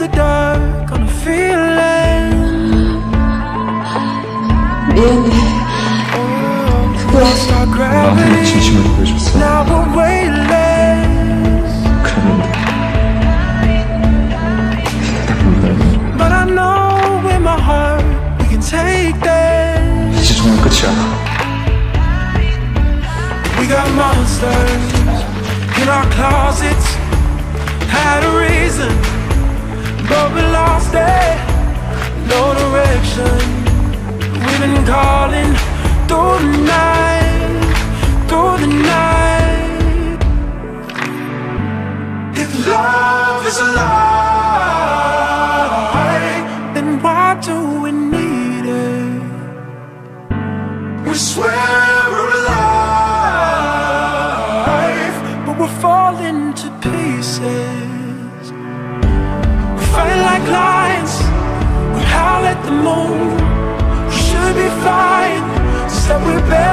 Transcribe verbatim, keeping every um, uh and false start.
the dark on a feeling. 미안해. Lost our 나한테 gravity. 진심을 보여줬어. Now we're weightless. 그랬는데 But I know in my heart we can take this. 이제 정말 끝이야. We got monsters in our closets. Had a reason, but we lost it. No direction. We've been calling through the night, through the night. If love is a lie, then why do we need it? We swear we're alive, but we're falling to pieces. We fight like lions, we howl at the moon. We should be fine, instead we're better.